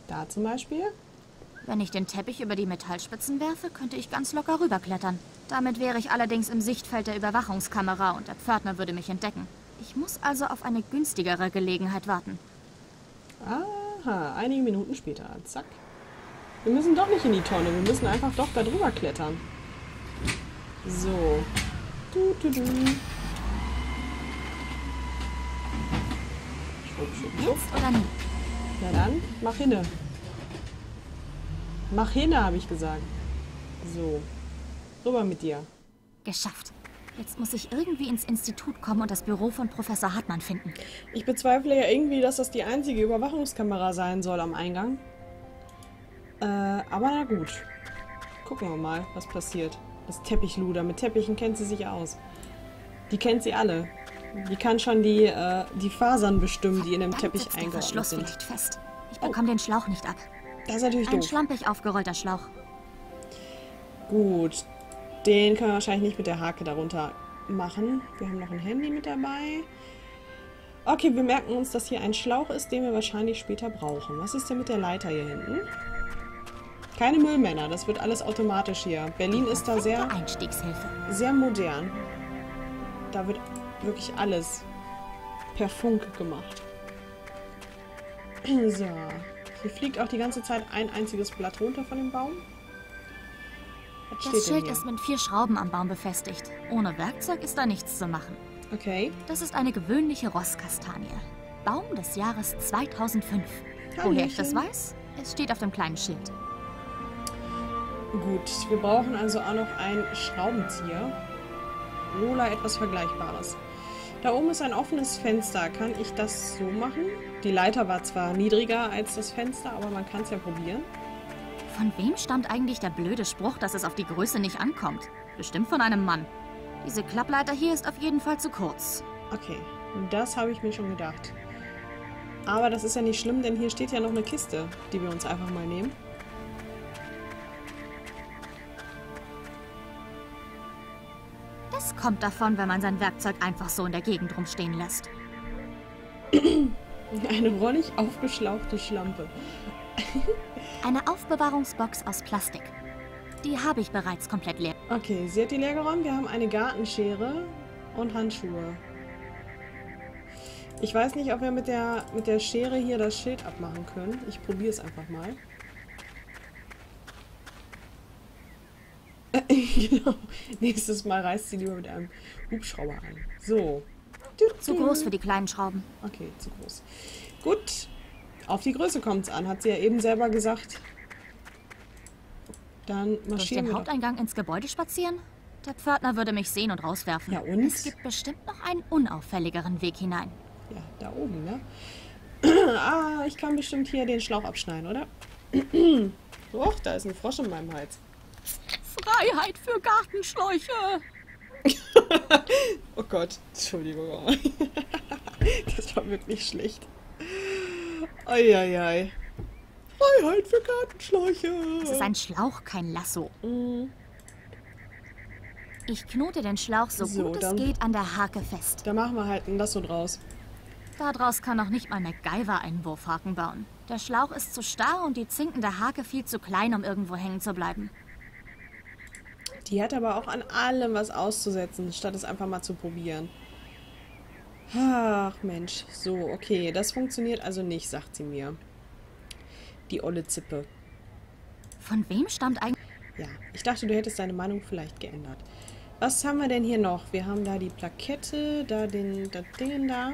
Da zum Beispiel. Wenn ich den Teppich über die Metallspitzen werfe, könnte ich ganz locker rüberklettern. Damit wäre ich allerdings im Sichtfeld der Überwachungskamera und der Pförtner würde mich entdecken. Ich muss also auf eine günstigere Gelegenheit warten. Aha, einige Minuten später. Zack. Wir müssen doch nicht in die Tonne, wir müssen einfach doch da drüber klettern. So. Schwupp, schwupp, schwupp. Jetzt oder nie? Na dann, mach hinne. Mach hinne, habe ich gesagt. So. Rüber mit dir. Geschafft. Jetzt muss ich irgendwie ins Institut kommen und das Büro von Professor Hartmann finden. Ich bezweifle ja irgendwie, dass das die einzige Überwachungskamera sein soll am Eingang. Aber na gut. Gucken wir mal, was passiert. Das Teppichluder. Mit Teppichen kennt sie sich aus. Die kennt sie alle. Die kann schon die Fasern bestimmen, die in dem Teppich Der eingeordnet Verschluss sind. liegt fest. Ich bekomme den Schlauch nicht ab. Das ist natürlich Ein doof. schlampig aufgerollter Schlauch. Gut. Den können wir wahrscheinlich nicht mit der Hake darunter machen. Wir haben noch ein Handy mit dabei. Okay, wir merken uns, dass hier ein Schlauch ist, den wir wahrscheinlich später brauchen. Was ist denn mit der Leiter hier hinten? Keine Müllmänner, das wird alles automatisch hier. Berlin ist da sehr, Einstiegshilfe. sehr modern. Da wird wirklich alles per Funk gemacht. So. Hier fliegt auch die ganze Zeit ein einziges Blatt runter von dem Baum. Was steht Das denn Schild hier? ist mit 4 Schrauben am Baum befestigt. Ohne Werkzeug ist da nichts zu machen. Okay. Das ist eine gewöhnliche Rosskastanie. Baum des Jahres 2005. Woher ich das weiß? Es steht auf dem kleinen Schild. Gut, wir brauchen also auch noch einen Schraubenzieher. Oder etwas Vergleichbares. Da oben ist ein offenes Fenster. Kann ich das so machen? Die Leiter war zwar niedriger als das Fenster, aber man kann es ja probieren. Von wem stammt eigentlich der blöde Spruch, dass es auf die Größe nicht ankommt? Bestimmt von einem Mann. Diese Klappleiter hier ist auf jeden Fall zu kurz. Okay, das habe ich mir schon gedacht. Aber das ist ja nicht schlimm, denn hier steht ja noch eine Kiste, die wir uns einfach mal nehmen. Das kommt davon, wenn man sein Werkzeug einfach so in der Gegend rumstehen lässt. Eine rollig aufgeschlauchte Schlampe. Eine Aufbewahrungsbox aus Plastik. Die habe ich bereits komplett leer. Okay, sie hat die leer geräumt. Wir haben eine Gartenschere und Handschuhe. Ich weiß nicht, ob wir mit der Schere hier das Schild abmachen können. Ich probiere es einfach mal. Genau. Nächstes Mal reißt sie lieber mit einem Hubschrauber an. So. Zu groß für die kleinen Schrauben. Okay, zu groß. Gut. Auf die Größe kommt es an, hat sie ja eben selber gesagt. Dann Durch marschieren den wir doch. Haupteingang ins Gebäude spazieren? Der Pförtner würde mich sehen und rauswerfen. Ja, und? Es gibt bestimmt noch einen unauffälligeren Weg hinein. Ja, da oben, ne? Ah, ich kann bestimmt hier den Schlauch abschneiden, oder? Och, da ist ein Frosch in meinem Hals. Freiheit für Gartenschläuche! Oh Gott, Entschuldigung. Das war wirklich schlecht. Eieiei. Freiheit für Gartenschläuche. Es ist ein Schlauch, kein Lasso. Mhm. Ich knote den Schlauch so So, gut es dann- geht an der Hake fest. Da machen wir halt ein Lasso draus. Daraus kann noch nicht mal MacGyver einen Wurfhaken bauen. Der Schlauch ist zu starr und die Zinken der Hake viel zu klein, um irgendwo hängen zu bleiben. Die hat aber auch an allem was auszusetzen, statt es einfach mal zu probieren. Ach Mensch, so, okay, das funktioniert also nicht, sagt sie mir. Die olle Zippe. Von wem stammt eigentlich... Ja, ich dachte, du hättest deine Meinung vielleicht geändert. Was haben wir denn hier noch? Wir haben da die Plakette, da das Ding da.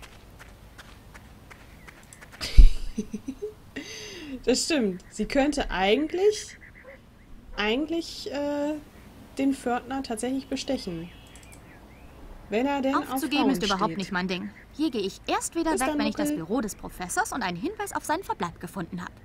Das stimmt. Sie könnte eigentlich den Pförtner tatsächlich bestechen. Wenn er denn auf Aufzugeben Frauen ist überhaupt steht. nicht mein Ding. Hier gehe ich erst wieder Ist weg, dann wenn ich das Muckel? Büro des Professors und einen Hinweis auf seinen Verbleib gefunden habe.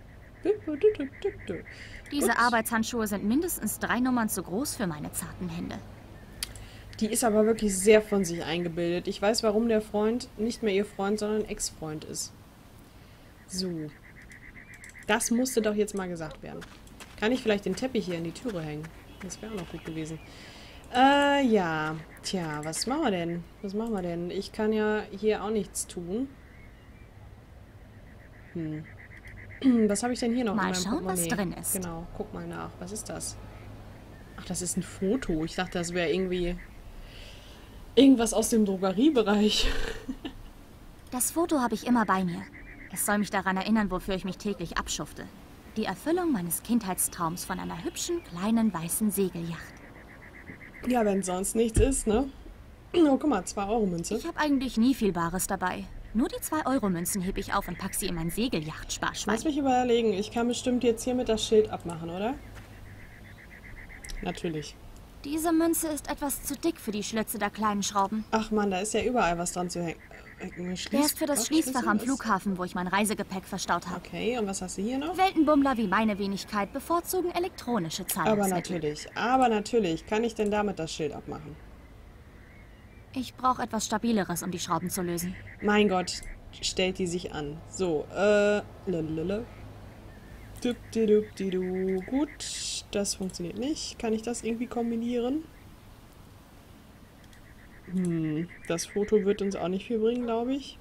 Diese Gut. Arbeitshandschuhe sind mindestens 3 Nummern zu groß für meine zarten Hände. Die ist aber wirklich sehr von sich eingebildet. Ich weiß, warum der Freund nicht mehr ihr Freund, sondern Ex-Freund ist. So. Das musste doch jetzt mal gesagt werden. Kann ich vielleicht den Teppich hier in die Türe hängen? Das wäre auch noch gut gewesen. Ja. Tja, was machen wir denn? Was machen wir denn? Ich kann ja hier auch nichts tun. Was habe ich denn hier noch Mal in meinem schauen, was Portemonnaie? drin ist. Genau, guck mal nach. Was ist das? Ach, das ist ein Foto. Ich dachte, das wäre irgendwie irgendwas aus dem Drogeriebereich. Das Foto habe ich immer bei mir. Es soll mich daran erinnern, wofür ich mich täglich abschufte. Die Erfüllung meines Kindheitstraums von einer hübschen, kleinen, weißen Segelyacht. Ja, wenn sonst nichts ist, ne? Oh, guck mal, 2-Euro-Münze. Ich habe eigentlich nie viel Bares dabei. Nur die 2-Euro-Münzen hebe ich auf und pack sie in mein Segelyacht-Sparschwein. Lass mich überlegen. Ich kann bestimmt jetzt hiermit das Schild abmachen, oder? Natürlich. Diese Münze ist etwas zu dick für die Schlitze der kleinen Schrauben. Ach man, da ist ja überall was dran zu hängen. Der ist für das Schließfach am Flughafen, wo ich mein Reisegepäck verstaut habe. Okay, und was hast du hier noch? Weltenbummler wie meine Wenigkeit bevorzugen elektronische Zahlungsmittel. Aber natürlich. Kann ich denn damit das Schild abmachen? Ich brauche etwas Stabileres, um die Schrauben zu lösen. Mein Gott, stellt die sich an. So, lalalala. Dupdidu. Gut, das funktioniert nicht. Kann ich das irgendwie kombinieren? Das Foto wird uns auch nicht viel bringen, glaube ich.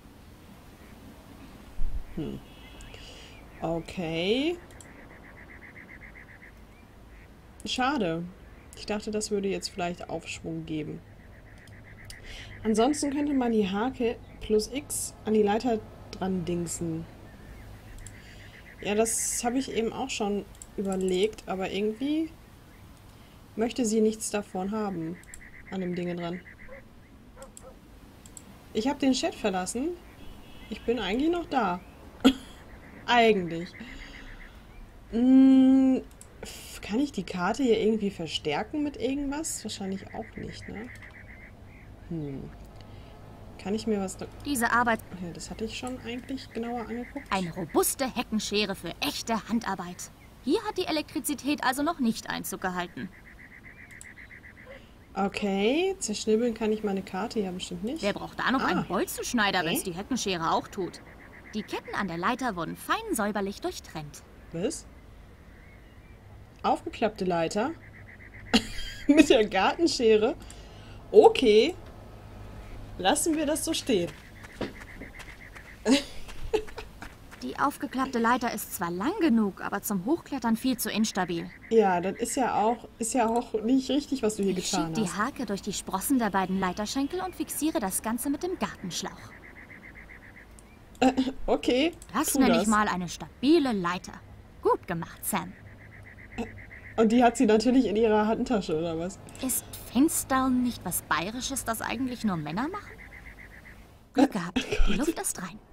Okay. Schade. Ich dachte, das würde jetzt vielleicht Aufschwung geben. Ansonsten könnte man die Hake plus X an die Leiter dran dingsen. Ja, das habe ich eben auch schon überlegt, aber irgendwie möchte sie nichts davon haben, an dem Ding dran. Ich habe den Chat verlassen. Ich bin eigentlich noch da. Eigentlich. Kann ich die Karte hier irgendwie verstärken mit irgendwas? Wahrscheinlich auch nicht, ne? Kann ich mir was... Diese Arbeit... Ja, das hatte ich schon eigentlich genauer angeguckt. Eine robuste Heckenschere für echte Handarbeit. Hier hat die Elektrizität also noch nicht Einzug gehalten. Okay, zerschnibbeln kann ich meine Karte ja bestimmt nicht. Wer braucht da noch einen Bolzenschneider, wenn es die Heckenschere auch tut? Die Ketten an der Leiter wurden fein säuberlich durchtrennt. Was? Aufgeklappte Leiter? Mit der Gartenschere? Okay. Lassen wir das so stehen. Die aufgeklappte Leiter ist zwar lang genug, aber zum Hochklettern viel zu instabil. Ja, das ist ja auch nicht richtig, was du hier Ich getan schieb die hast. Hake durch die Sprossen der beiden Leiterschenkel und fixiere das Ganze mit dem Gartenschlauch. Okay, Das tu nenne das. ich mal eine stabile Leiter. Gut gemacht, Sam. Und die hat sie natürlich in ihrer Handtasche, oder was? Ist Finstern nicht was Bayerisches, das eigentlich nur Männer machen? Glück gehabt. Die Luft ist rein.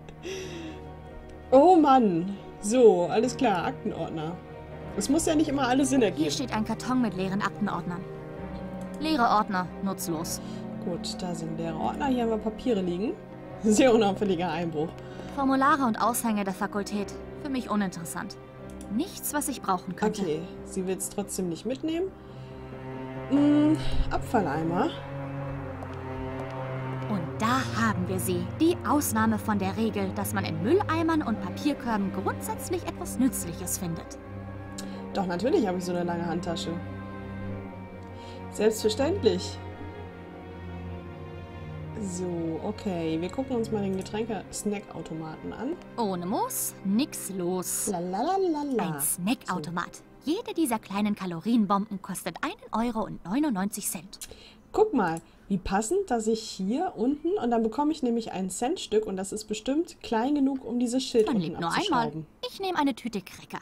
Oh Mann. So, alles klar, Aktenordner. Es muss ja nicht immer alles Sinn Hier ergeben. steht ein Karton mit leeren Aktenordnern. Leere Ordner, nutzlos. Gut, da sind leere Ordner. Hier haben wir Papiere liegen. Sehr unauffälliger Einbruch. Formular und Aushänge der Fakultät. Für mich uninteressant. Nichts, was ich brauchen könnte. Okay, sie will es trotzdem nicht mitnehmen. Abfalleimer. Und da haben wir sie. Die Ausnahme von der Regel, dass man in Mülleimern und Papierkörben grundsätzlich etwas Nützliches findet. Doch, natürlich habe ich so eine lange Handtasche. Selbstverständlich. So, okay. Wir gucken uns mal den Getränke-Snackautomaten an. Ohne Moos, nix los. Lalalala. Ein Snackautomat. Jede dieser kleinen Kalorienbomben kostet 1,99 €. Guck mal, wie passend, dass ich hier unten und dann bekomme ich nämlich ein Centstück und das ist bestimmt klein genug, um dieses Schild Man unten lebt nur einmal. abzuschrauben. Ich nehme eine Tüte Cracker.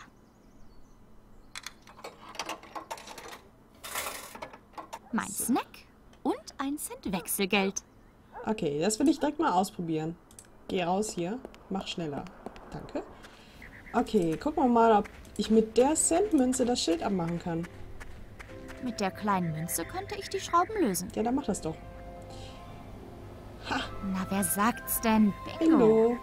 Mein Snack und ein Cent Wechselgeld. Okay, das will ich direkt mal ausprobieren. Geh raus hier. Mach schneller. Danke. Okay, gucken wir mal, ob ich mit der Centmünze das Schild abmachen kann. Mit der kleinen Münze könnte ich die Schrauben lösen. Ja, dann mach das doch. Ha, Na, wer sagt's denn? Bingo. Bingo.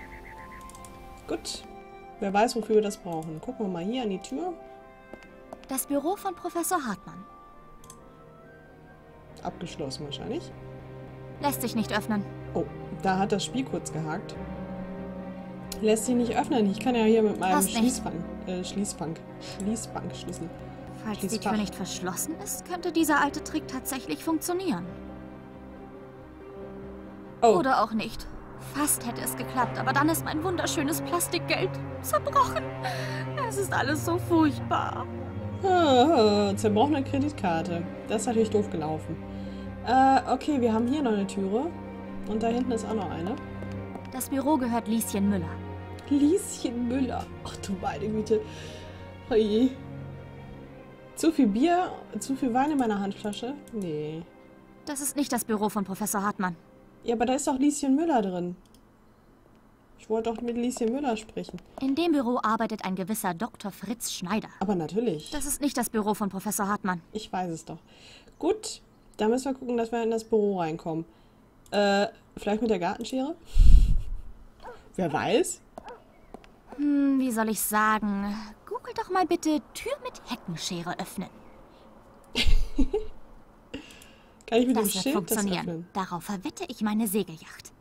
Gut. Wer weiß, wofür wir das brauchen. Gucken wir mal hier an die Tür. Das Büro von Professor Hartmann. Abgeschlossen wahrscheinlich. Lässt sich nicht öffnen. Oh, da hat das Spiel kurz gehakt. Lässt sich nicht öffnen. Ich kann ja hier mit meinem Passt nicht. Schließbankschlüssel. Falls die Schließfach. Tür nicht verschlossen ist, könnte dieser alte Trick tatsächlich funktionieren. Oh, Oder auch nicht. Fast hätte es geklappt, aber dann ist mein wunderschönes Plastikgeld zerbrochen. Es ist alles so furchtbar. Zerbrochene Kreditkarte. Das ist natürlich doof gelaufen. Okay, wir haben hier noch eine Türe. Und da hinten ist auch noch eine. Das Büro gehört Lieschen Müller. Lieschen Müller. Ach du meine Güte. Oje. Zu viel Bier, zu viel Wein in meiner Handflasche? Nee. Das ist nicht das Büro von Professor Hartmann. Ja, aber da ist doch Lieschen Müller drin. Ich wollte doch mit Lieschen Müller sprechen. In dem Büro arbeitet ein gewisser Dr. Fritz Schneider. Aber natürlich. Das ist nicht das Büro von Professor Hartmann. Ich weiß es doch. Gut, da müssen wir gucken, dass wir in das Büro reinkommen. Vielleicht mit der Gartenschere? Wer weiß? Wie soll ich sagen? Google doch mal bitte Tür mit Heckenschere öffnen. Kann ich mit dem Das wird Schild das funktionieren. öffnen? Darauf verwette ich meine Segelyacht.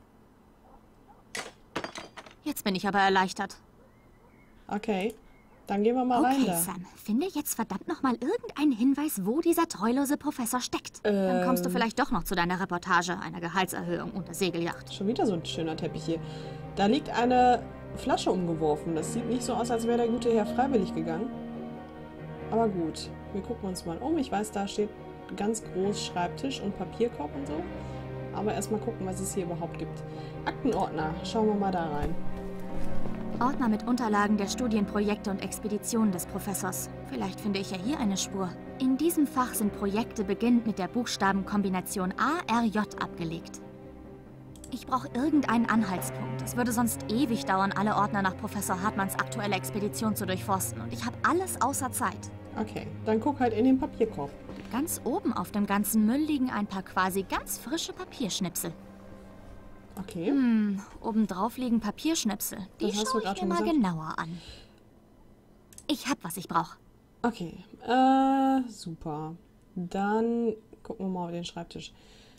Jetzt bin ich aber erleichtert. Okay, dann gehen wir mal rein Okay, da. Sam, finde jetzt verdammt nochmal irgendeinen Hinweis, wo dieser treulose Professor steckt. Dann kommst du vielleicht doch noch zu deiner Reportage, einer Gehaltserhöhung und der Segelyacht. Schon wieder so ein schöner Teppich hier. Da liegt eine Flasche umgeworfen. Das sieht nicht so aus, als wäre der gute Herr freiwillig gegangen. Aber gut, wir gucken uns mal um. Ich weiß, da steht ganz groß Schreibtisch und Papierkorb und so. Aber erstmal gucken, was es hier überhaupt gibt. Aktenordner. Schauen wir mal da rein. Ordner mit Unterlagen der Studienprojekte und Expeditionen des Professors. Vielleicht finde ich ja hier eine Spur. In diesem Fach sind Projekte beginnend mit der Buchstabenkombination ARJ abgelegt. Ich brauche irgendeinen Anhaltspunkt. Es würde sonst ewig dauern, alle Ordner nach Professor Hartmanns aktuelle Expedition zu durchforsten. Und ich habe alles außer Zeit. Okay, dann guck halt in den Papierkorb. Ganz oben auf dem ganzen Müll liegen ein paar quasi ganz frische Papierschnipsel. Okay. Obendrauf liegen Papierschnipsel. Die Das hast du schaue ich grad mir schon mal gesagt. genauer an. Ich hab, was ich brauche. Okay, super. Dann gucken wir mal auf den Schreibtisch.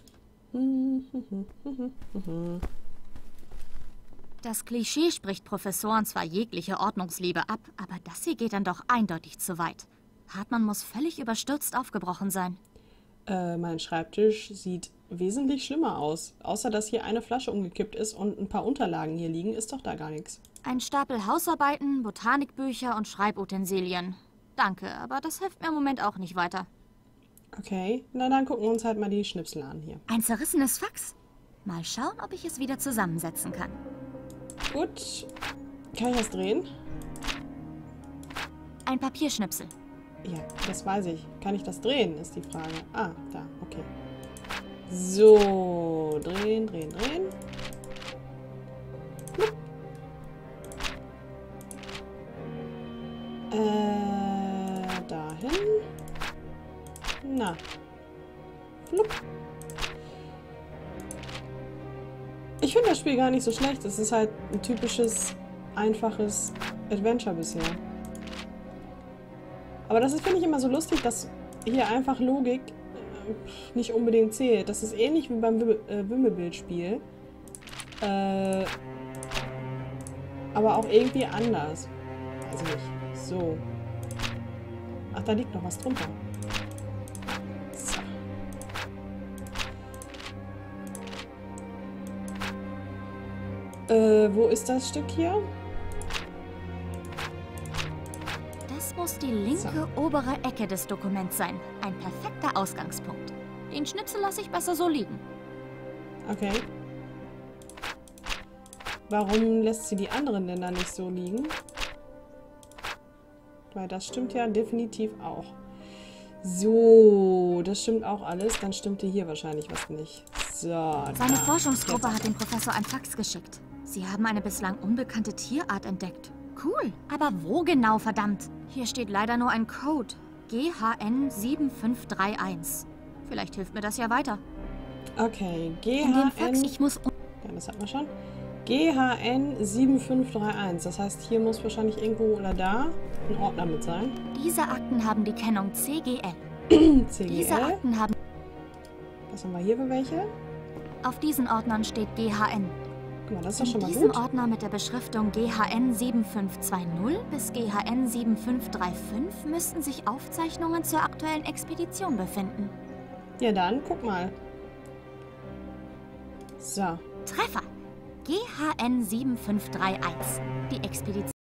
Das Klischee spricht Professoren zwar jegliche Ordnungsliebe ab, aber das hier geht dann doch eindeutig zu weit. Hartmann muss völlig überstürzt aufgebrochen sein. Mein Schreibtisch sieht wesentlich schlimmer aus. Außer, dass hier eine Flasche umgekippt ist und ein paar Unterlagen hier liegen, ist doch da gar nichts. Ein Stapel Hausarbeiten, Botanikbücher und Schreibutensilien. Danke, aber das hilft mir im Moment auch nicht weiter. Okay, na dann gucken wir uns halt mal die Schnipsel an hier. Ein zerrissenes Fax. Mal schauen, ob ich es wieder zusammensetzen kann. Gut, kann ich das drehen? Ein Papierschnipsel. Ja, das weiß ich. Kann ich das drehen, ist die Frage. Ah, da, okay. So, drehen, drehen, drehen. Flupp. Dahin. Na. Flupp. Ich finde das Spiel gar nicht so schlecht. Es ist halt ein typisches, einfaches Adventure bisher. Aber das ist, finde ich, immer so lustig, dass hier einfach Logik nicht unbedingt zählt. Das ist ähnlich wie beim Wimmelbildspiel. Aber auch irgendwie anders. Also nicht. So. Ach, da liegt noch was drunter. So. Wo ist das Stück hier? Das muss die linke obere Ecke des Dokuments sein. Ein perfekter Ausgangspunkt. Den Schnipsel lasse ich besser so liegen. Okay. Warum lässt sie die anderen denn da nicht so liegen? Weil das stimmt ja definitiv auch. So, das stimmt auch alles. Dann stimmte hier wahrscheinlich was nicht. So. Seine Forschungsgruppe hat dem Professor ein Fax geschickt. Sie haben eine bislang unbekannte Tierart entdeckt. Cool. Aber wo genau, verdammt? Hier steht leider nur ein Code. GHN 7531. Vielleicht hilft mir das ja weiter. Okay, In dem Fax, GHN... ich muss... Ja, das hat man schon. GHN 7531. Das heißt, hier muss wahrscheinlich irgendwo oder da ein Ordner mit sein. Diese Akten haben die Kennung CGL. Diese CGL. Akten haben... Was haben wir hier für welche? Auf diesen Ordnern steht GHN. Guck mal, das ist doch In schon mal diesem gut. Ordner mit der Beschriftung GHN 7520 bis GHN 7535 müssten sich Aufzeichnungen zur aktuellen Expedition befinden. Ja, dann guck mal. So. Treffer! GHN 7531. Die Expedition